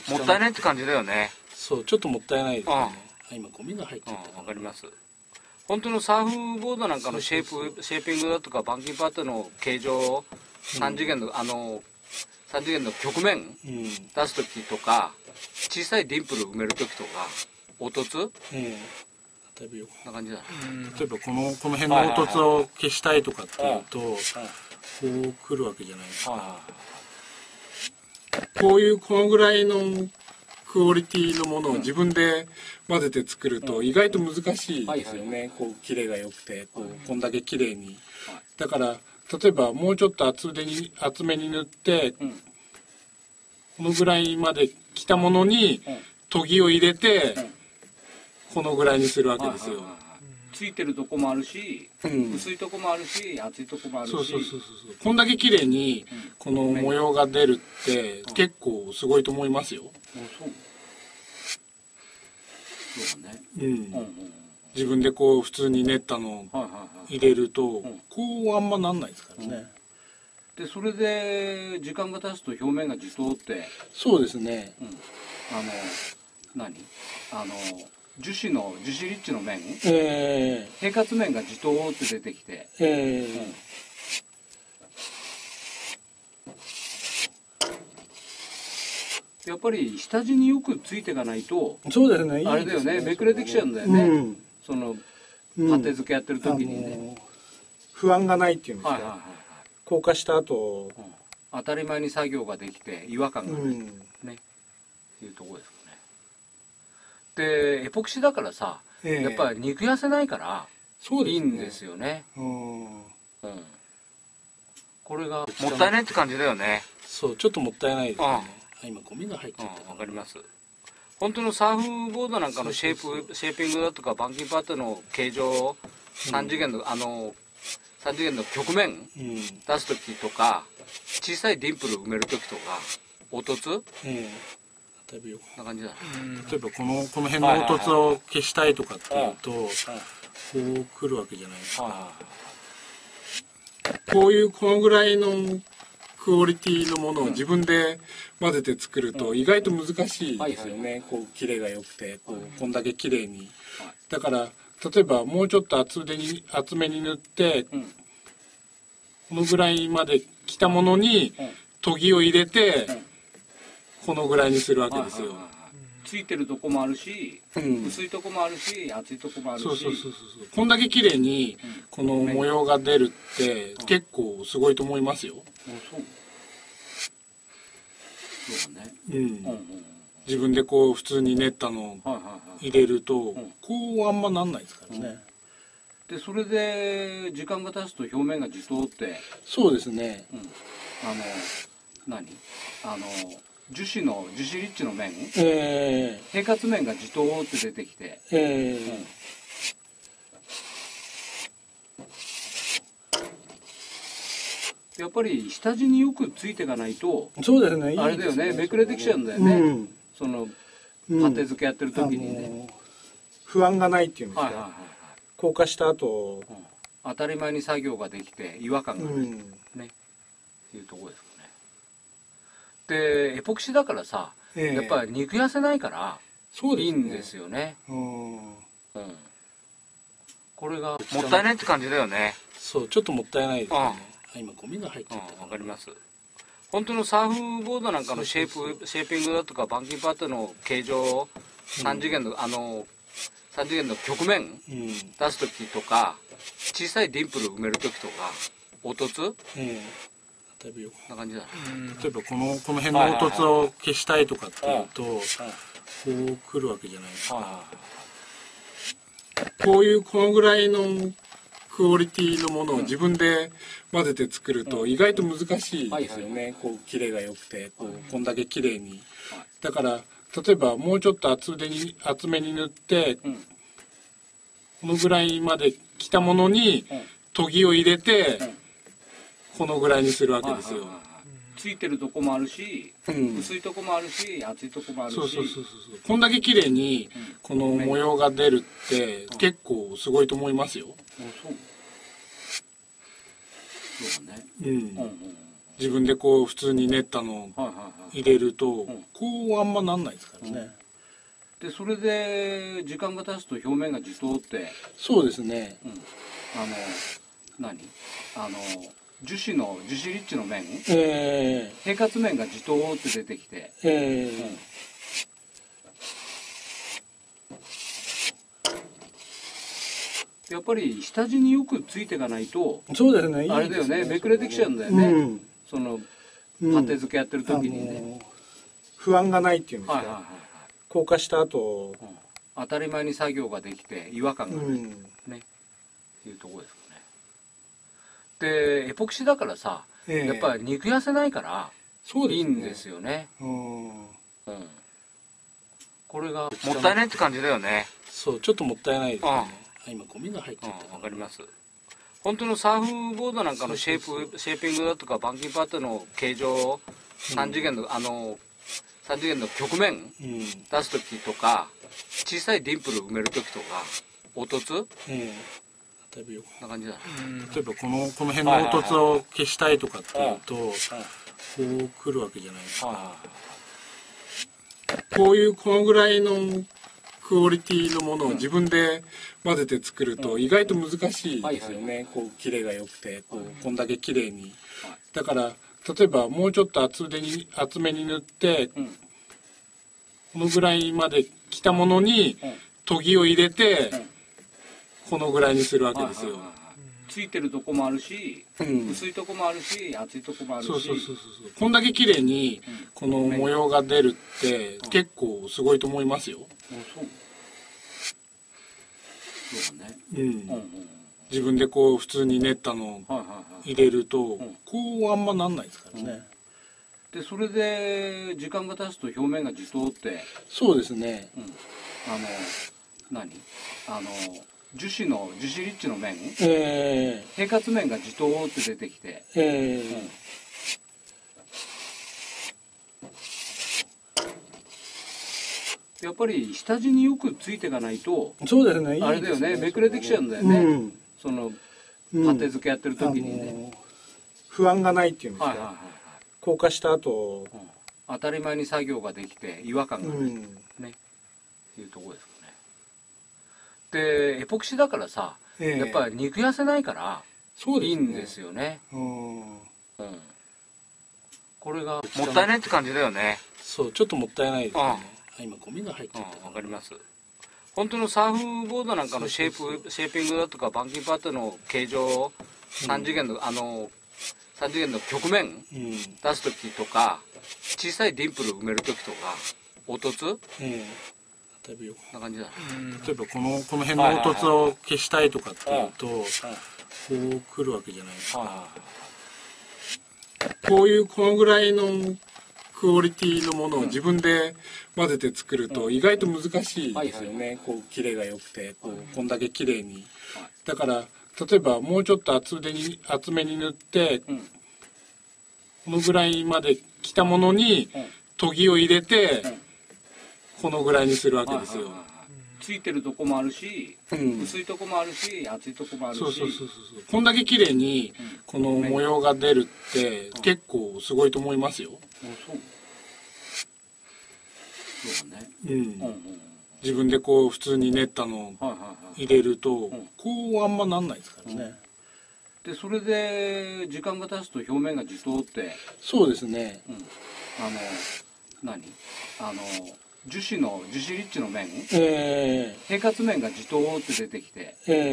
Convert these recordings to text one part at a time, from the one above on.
もったいないって感じだよね。 そう、ちょっともったいないですね。今ゴミが入っちゃった。 わかります。本当のサーフボードなんかのシェーピングだとかバンキングパッドの形状、3次元の3次元の曲面出す時とか、小さいディンプル埋める時とか、凹凸、 例えばこんな感じだね。 例えばこの辺の凹凸を消したいとかっていうと、こう来るわけじゃないですか。このぐらいのクオリティのものを自分で混ぜて作ると意外と難しいですよね。こうキレが良くてこんだけ綺麗に。だから例えばもうちょっと厚めに塗って、このぐらいまで来たものに研ぎを入れて、このぐらいにするわけですよ。 ついてるとこもあるし、薄いとこもあるし、厚いとこもあるし。そう。 こんだけ綺麗にこの模様が出るって結構すごいと思いますよ。 そうだね。 自分でこう普通に練ったのを入れると、こうあんまなんないですからね。 でそれで時間が経つと表面が自動って。 そうですね。 樹脂リッチの面、平滑面が自動って出てきて、やっぱり下地によくついていかないと、 そうですね。 あれだよね、めくれてきちゃうんだよね。そのパテ付けやってる時にね、 不安がないっていうんですか。硬化した後、 当たり前に作業ができて違和感がないね、いうところですかね。でエポキシだからさ、やっぱり肉痩せないからいいんですよね。これがもったいないって感じだよね。 そう、ちょっともったいないですね。今ゴミが入っちゃった。 わかります。本当のサーフボードなんかのシェーピングだとかバンキングパッドの形状、3次元の3次元の曲面出す時とか、小さいディンプル埋める時とか、凹凸、 例えばこんな感じだね。 例えばこの辺の凹凸を消したいとかっていうと、こう来るわけじゃないですか。このぐらいのクオリティのものを自分で混ぜて作ると意外と難しいですよね。こうキレが良くてこんだけ綺麗に。だから例えばもうちょっと厚めに塗って、このぐらいまで来たものに研ぎを入れて、このぐらいにするわけですよ。 ついてるとこもあるし、薄いとこもあるし、厚いとこもあるし。 こんだけ綺麗にこの模様が出るって結構すごいと思いますよ。 そうだね。 自分でこう普通に練ったのを入れると、こうあんまなんないですからね。 でそれで時間が経つと表面が自動って。 そうですね。 樹脂リッチの面、平滑面が自動って出てきて、やっぱり下地によくついていかないと、 そうですね。 あれだよね、めくれてきちゃうんだよね。そのパテ付けやってる時にね、 不安がないっていうんですか。硬化した後、 当たり前に作業ができて違和感がないね、いうところですかね。でエポキシだからさ、やっぱり肉痩せないからいいんですよね。これがもったいないって感じだよね。 そう、ちょっともったいないですね。今ゴミが入っちゃった。 わかります。本当のサーフボードなんかのシェーピングだとかバンキングパッドの形状、3次元の3次元の曲面出す時とか、小さいディンプル埋める時とか、凹凸、 例えばこんな感じだね。 例えばこの辺の凹凸を消したいとかっていうと、こう来るわけじゃないですか。このぐらいのクオリティのものを自分で混ぜて作ると意外と難しいですよね。こうキレが良くてこんだけ綺麗に。だから例えばもうちょっと厚めに塗って、このぐらいまで来たものに研ぎを入れて、このぐらいにするわけですよ。 ついてるとこもあるし、薄いとこもあるし、厚いとこもあるし。 こんだけ綺麗にこの模様が出るって結構すごいと思いますよ。 そうだね。 自分でこう普通に練ったのを入れると、こうあんまなんないですからね。 でそれで時間が経つと表面がじとって。 そうですね。 樹脂リッチの面、平滑面がじとって出てきて、やっぱり下地によくついていかないと、 そうですね。 あれだよね、めくれてきちゃうんだよね。そのパテ付けやってる時にね、 不安がないっていうんですか。硬化した後、 当たり前に作業ができて違和感がないね、いうところですかね。でエポキシだからさ、やっぱり肉痩せないからいいんですよね。これがもったいないって感じだよね。 そう、ちょっともったいないですね。今ゴミが入っちゃった。 わかります。本当のサーフボードなんかのシェーピングだとか板金パッドの形状、3次元の曲面出す時とか、小さいディンプル埋める時とか、凹凸、 例えばこんな感じだね。 例えばこの辺の凹凸を消したいとかっていうと、こう来るわけじゃないですか。このぐらいのクオリティのものを自分で混ぜて作ると意外と難しいですよね。こうキレが良くて、こんだけ綺麗に。だから例えばもうちょっと厚めに塗って、このぐらいまで来たものに研ぎを入れて、このぐらいにするわけですよ。 ついてるとこもあるし、薄いとこもあるし、厚いとこもあるし。 こんだけ綺麗にこの模様が出るって結構すごいと思いますよ。 そうだね。 自分でこう普通に練ったのを入れると、こうあんまなんないですからね。 でそれで時間が経つと表面がじとって。 そうですね。 樹脂リッチの面、平滑面がじとって出てきて、やっぱり下地によくついていかないと、 そうですね。 あれだよね、めくれてきちゃうんだよね。そのパテ付けやってる時にね、 不安がないっていうんですか。硬化した後、 当たり前に作業ができて違和感がないね、いうところですかね。でエポキシだからさ、やっぱり肉痩せないからいいんですよね。これがもったいないって感じだよね。 そう、ちょっともったいないですね。今ゴミが入っちゃった。 わかります。本当のサーフボードなんかのシェーピングだとか板金パッドの形状、3次元の曲面出す時とか、小さいディンプル埋める時とか、凹凸、こんな感じだね。 例えばこの辺の凹凸を消したいとかっていうと、こう来るわけじゃないですか。このぐらいのクオリティのものを自分で混ぜて作ると意外と難しいですよね。こうキレが良くて、こんだけ綺麗に。だから例えばもうちょっと厚めに塗って、このぐらいまで来たものに研ぎを入れて、このぐらいにするわけですよ。 ついてるとこもあるし、薄いとこもあるし、厚いとこもあるし。 こんだけ綺麗にこの模様が出るって結構すごいと思いますよ。 そうだね。 自分でこう普通に練ったのを入れると、こうあんまなんないですからね。 でそれで時間が経つと表面がじとって。 そうですね。 樹脂リッチの面、平滑面がじとって出てきて、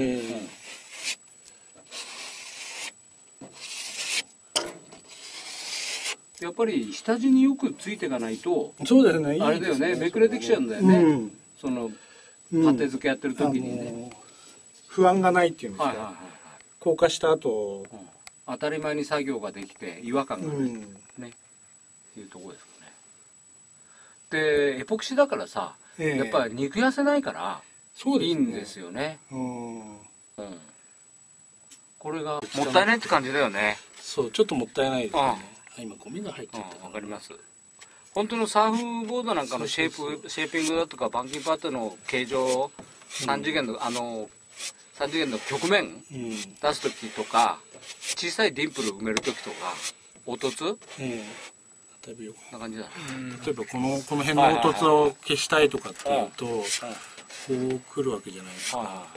やっぱり下地によくついていかないと、 そうですね。 あれだよね、めくれてきちゃうんだよね。そのパテ付けやってる時にね、 不安がないっていうんですか。硬化した後、 当たり前に作業ができて違和感がないね、いうところですかね。でエポキシだからさ、やっぱり肉痩せないからいいんですよね。これがもったいないって感じだよね。 そう、ちょっともったいないですね。今ゴミが入っちゃった。 わかります。本当のサーフボードなんかのシェーピングだとか板金パッドの形状、3次元の曲面出す時とか、小さいディンプル埋める時とか、 凹凸例えばよこんな感じだね。 例えばこの辺の凹凸を消したいとかっていうと、こう来るわけじゃないですか。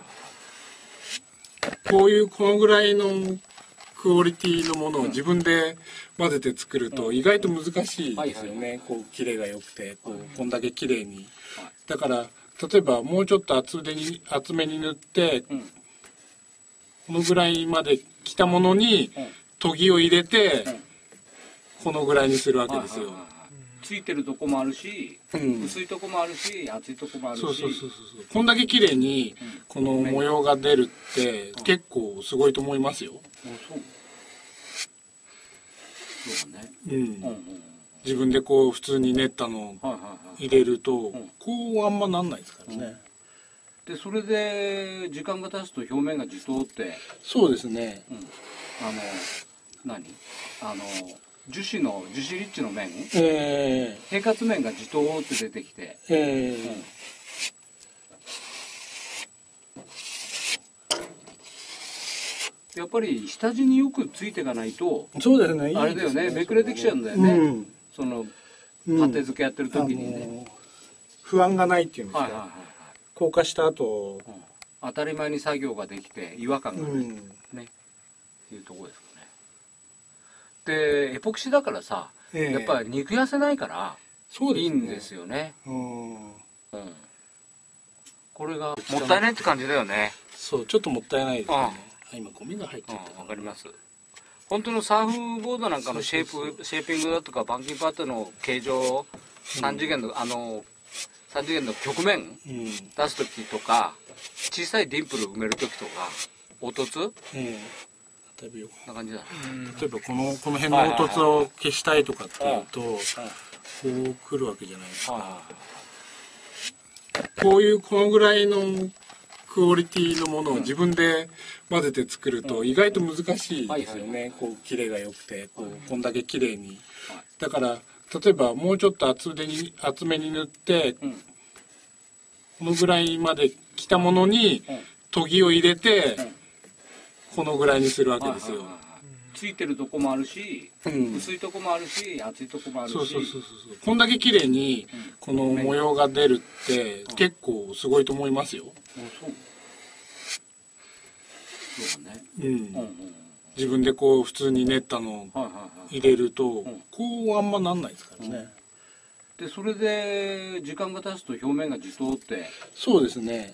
このぐらいのクオリティのものを自分で混ぜて作ると意外と難しいですよね。こうキレが良くて、こんだけ綺麗に。だから例えばもうちょっと厚めに塗って、このぐらいまで来たものに研ぎを入れて、このぐらいにするわけですよ。 ついてるとこもあるし、薄いとこもあるし、厚いとこもあるし。そう。 こんだけ綺麗にこの模様が出るって結構すごいと思いますよ。 そうだね。 自分でこう普通に練ったのを入れると、こうあんまなんないですからね。 でそれで時間が経つと表面がじとって。 そうですね。 樹脂立地の面、平滑面がじとーって出てきて、やっぱり下地によくついていかないと、 そうですね、 あれだよね、めくれてきちゃうんだよね、そのパテ付けやってる時にね、 不安がないっていうんですか、硬化した後、 当たり前に作業ができて違和感がない、ねいうところですかね。でエポキシだからさ、やっぱり肉痩せないからいいんですよね。これがもったいないって感じだよね。 そう、ちょっともったいないですね。今ゴミが入ってる。 わかります。本当のサーフボードなんかのシェーピングだとか板金パッドの形状、3次元の曲面出す時とか、小さいディンプル埋める時とか、凹凸こんな感じだね。 例えばこの辺の凹凸を消したいとかっていうと、こう来るわけじゃないですか。このぐらいのクオリティのものを自分で混ぜて作ると意外と難しいですよね。こうキレが良くて、こんだけ綺麗に。だから例えばもうちょっと厚めに塗って、このぐらいまで来たものに研ぎを入れて、このぐらいにするわけですよ。 ついてるとこもあるし、薄いとこもあるし、厚いとこもあるし。 こんだけ綺麗にこの模様が出るって結構すごいと思いますよ。 そうだね。 自分でこう普通に練ったのを入れると、こうあんまなんないですからね。 でそれで時間が経つと表面がじとって。 そうですね。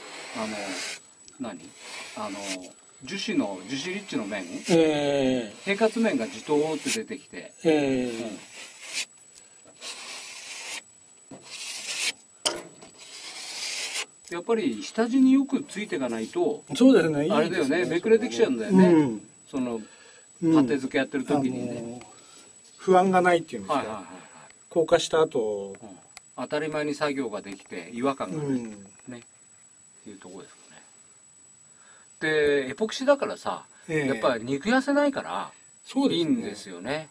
樹脂立地の面、平滑面がじとーって出てきて、やっぱり下地によくついていかないと、 そうですね、 あれだよね、めくれてきちゃうんだよね、そのパテ付けやってる時にね、 不安がないっていうんですか、硬化した後、 当たり前に作業ができて違和感がない、ねいうところですかね。でエポキシだからさ、やっぱり肉痩せないからいいんですよね。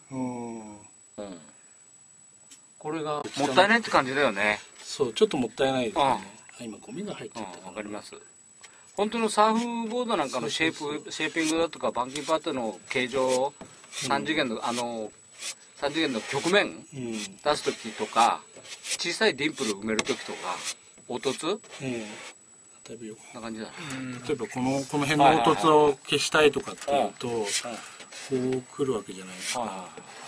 これがもったいないって感じだよね。 そう、ちょっともったいないですね。今ゴミが入っちゃった。 わかります。本当のサーフボードなんかのシェーピングだとか板金パッドの形状、3次元の曲面出す時とか、小さいディンプル埋める時とか、凹凸こんな感じだね。 例えばこの辺の凹凸を消したいとかっていうと、こう来るわけじゃないですか。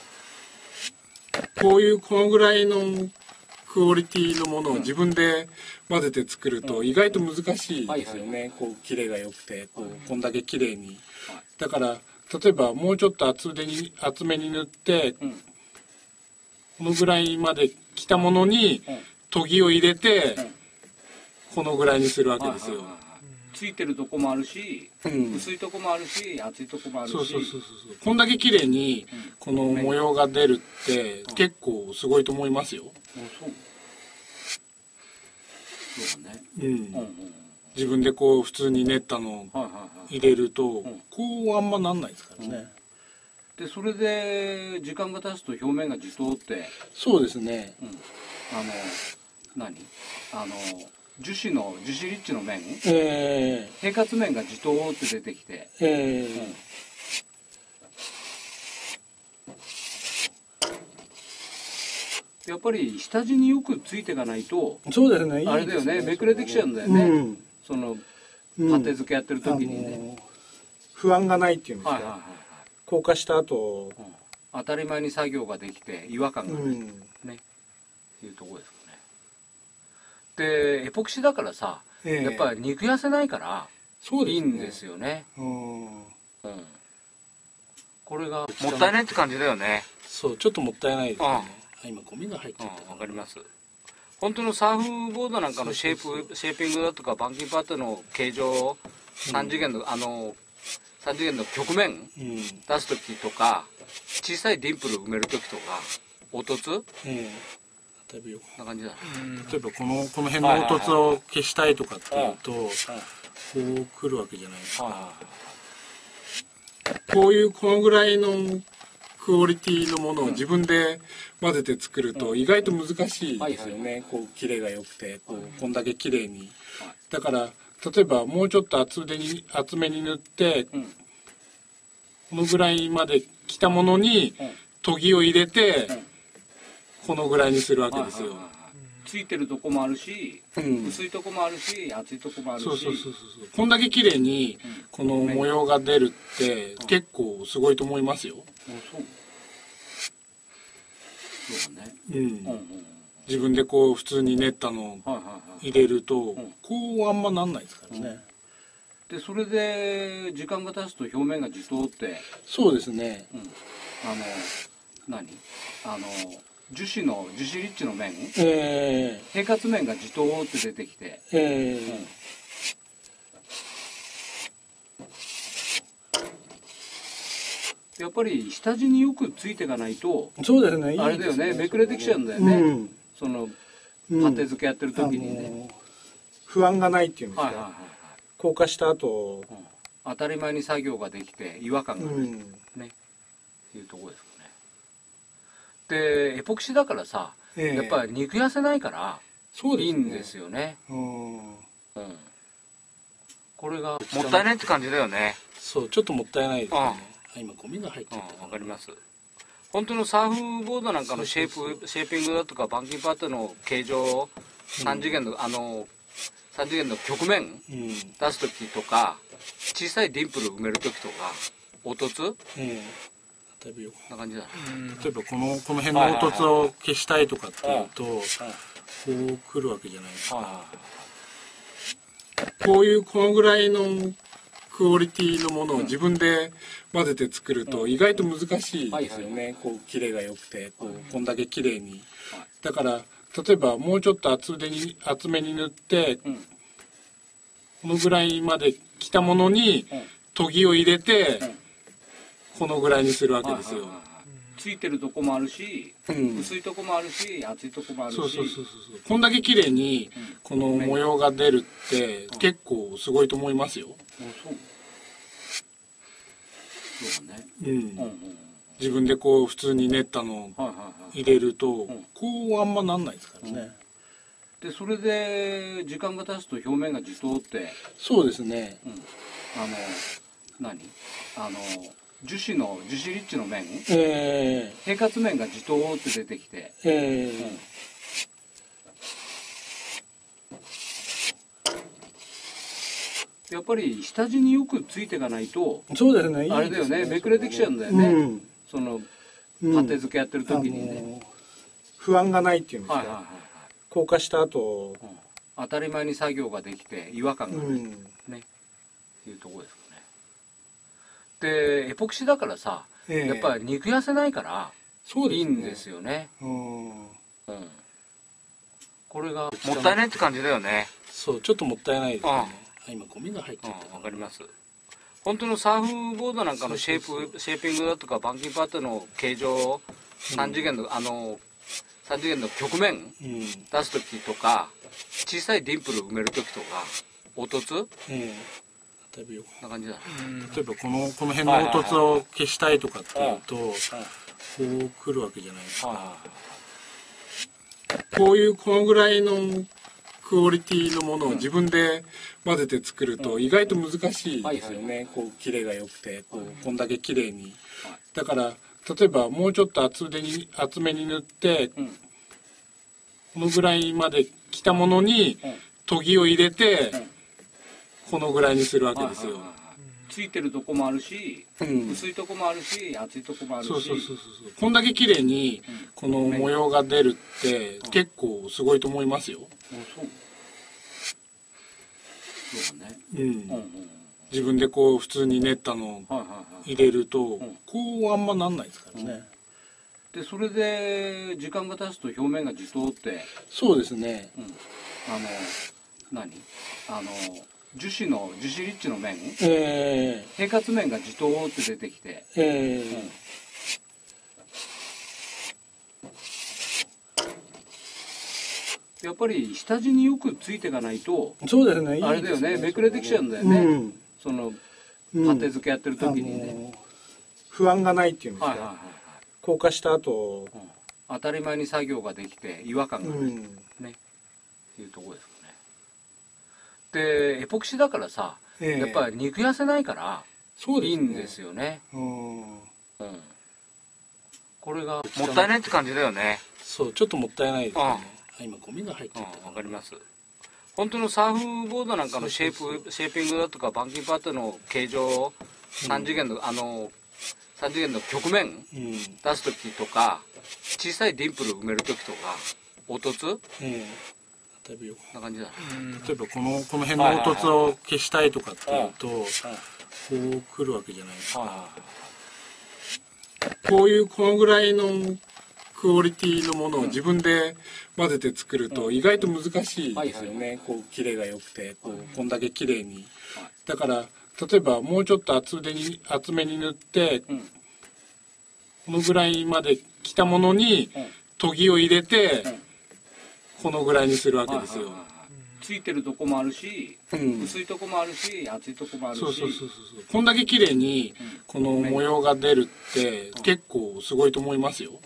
このぐらいのクオリティのものを自分で混ぜて作ると意外と難しいですよね。こうキレが良くて、こんだけ綺麗に。だから例えばもうちょっと厚めに塗って、このぐらいまで来たものに研ぎを入れて、このぐらいにするわけですよ。 ついてるとこもあるし、薄いとこもあるし、厚いとこもあるし。 こんだけ綺麗にこの模様が出るって結構すごいと思いますよ。 そうだね。 自分でこう普通に練ったのを入れると、こうあんまなんないですからね。 でそれで時間が経つと表面がじとって。 そうですね。 樹脂立地の面、平滑面がじとーって出てきて、 やっぱり下地によくついていかないと、 そうですね、 あれだよね、めくれてきちゃうんだよね、そのパテ付けやってる時にね、 不安がないっていうんですか、硬化した後、 当たり前に作業ができて違和感がない、ねいうところですかね。でエポキシだからさ、やっぱり肉痩せないからいいんですよね。これがもったいないって感じだよね。 そう、ちょっともったいないですね。今ゴミが入っちゃった。 わかります。本当のサーフボードなんかのシェーピングだとかバンキンパッドの形状、3次元の3次元の曲面出す時とか、小さいディンプル埋める時とか、凹凸、な感じだね。 例えばこの辺の凹凸を消したいとかっていうと、こう来るわけじゃないですか。このぐらいのクオリティのものを自分で混ぜて作ると意外と難しいですよね。こうキレが良くて、こんだけ綺麗に。だから例えばもうちょっと厚めに塗って、このぐらいまで来たものに研ぎを入れて、このぐらいにするわけですよ。 ついてるとこもあるし、薄いとこもあるし、厚いとこもあるし。 こんだけ綺麗にこの模様が出るって結構すごいと思いますよ。 そうだね。 自分でこう普通に練ったのを入れると、こうあんまなんないですからね。 でそれで時間が経つと表面が自動って。 そうですね。 樹脂リッチの面、平滑面が自動って出てきて、やっぱり下地によくついていかないと、 そうですね、 あれだよね、めくれてきちゃうんだよね、そのパテ付けやってる時にね、 不安がないっていうんですか、硬化した後、 当たり前に作業ができて違和感がない、ねいうところですかね。でエポキシだからさ、やっぱり肉痩せないからいいんですよね。これがもったいないって感じだよね。 そう、ちょっともったいないですね。今ゴミが入っちゃった。 わかります。本当のサーフボードなんかのシェーピングだとかバンキンパッドの形状、3次元の3次元の曲面出す時とか、小さいディンプル埋める時とか、凹凸、な感じだね。 例えばこの辺の凹凸を消したいとかっていうと、こう来るわけじゃないですか。このぐらいのクオリティのものを自分で混ぜて作ると意外と難しいですよね。こうキレが良くて、こんだけ綺麗に。だから例えばもうちょっと厚めに塗って、このぐらいまで来たものに研ぎを入れて、このぐらいにするわけですよ。 ついてるとこもあるし、薄いとこもあるし、厚いとこもあるし。 こんだけ綺麗にこの模様が出るって結構すごいと思いますよ。 そうだね。 自分でこう普通に練ったのを入れると、こうあんまなんないですからね。 でそれで時間が経つと表面が自動って。 そうですね。 樹脂リッチの面、平滑面が自動って出てきて、やっぱり下地によくついていかないと、 そうですね、 あれだよね、めくれてきちゃうんだよね、そのパテ付けやってる時にね、 不安がないっていうんですか、硬化した後、 当たり前に作業ができて違和感がない、ねいうところですかね。でエポキシだからさ、やっぱり肉痩せないからいいんですよね。これがもったいないって感じだよね。 そう、ちょっともったいないですね。今ゴミが入っちゃった。 わかります。本当のサーフボードなんかのシェーピングだとかバンキンパッドの形状、3次元の3次元の曲面出す時とか、小さいディンプル埋める時とか、凹凸、な感じだね。 例えばこの辺の凹凸を消したいとかっていうと、こう来るわけじゃないですか。このぐらいのクオリティのものを自分で混ぜて作ると意外と難しいですよね。こうキレが良くて、こんだけ綺麗に。だから例えばもうちょっと厚めに塗って、 このぐらいまで来たものに研ぎを入れて、このぐらいにするわけですよ。 ついてるとこもあるし、薄いとこもあるし、厚いとこもあるし。 そう。こんだけ綺麗にこの模様が出るって結構すごいと思いますよ。 そうだね。 自分でこう普通に練ったのを入れると、こうあんまなんないですからね。 でそれで時間が経つと表面がじとって。 そうですね。 樹脂リッチの面、平滑面がじとーって出てきて、やっぱり下地によくついていかないと、 そうですね。 あれだよね、めくれてきちゃうんだよね。そのパテ付けやってる時にね、 不安がないっていうんですか。硬化した後、 当たり前に作業ができて違和感がないね、いうところですかね。でエポキシだからさ、やっぱり肉痩せないからいいんですよね。これがもったいないって感じだよね。 そう、ちょっともったいないですね。今ゴミが入っちゃった。 わかります。本当のサーフボードなんかのシェーピングだとかバンキンパッドの形状、3次元の曲面出す時とか、小さいディンプル埋める時とか、凹凸な感じだね。 例えばこの辺の凹凸を消したいとかっていうと、こう来るわけじゃないですか。このぐらいのクオリティのものを自分で混ぜて作ると意外と難しいですよね。こうキレが良くて、こんだけ綺麗に。だから例えばもうちょっと厚めに塗って、このぐらいまで来たものに研ぎを入れて、このぐらいにするわけですよ。 ついてるとこもあるし、薄いとこもあるし、厚いとこもあるし。 こんだけ綺麗にこの模様が出るって結構すごいと思いますよ。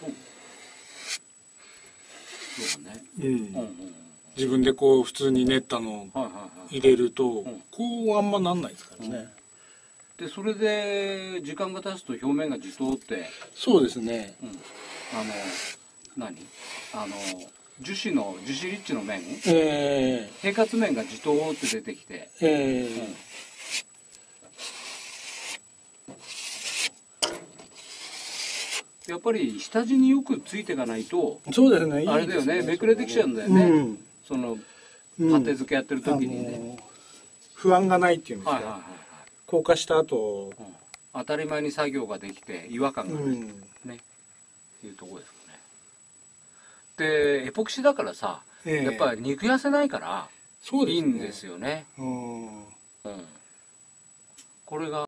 そうだね。 自分でこう普通に練ったのを入れると、こうあんまなんないですからね。 でそれで時間が経つと表面がじとって。 そうですね。 樹脂リッチの面、平滑面がじとーって出てきて、やっぱり下地によくついていかないと、 そうですね。 あれだよね、めくれてきちゃうんだよね。そのパテ付けやってる時にね、 不安がないっていうんですか。硬化した後、 当たり前に作業ができて違和感がないね、いうところですかね。でエポキシだからさ、やっぱり肉痩せないからいいんですよね。これが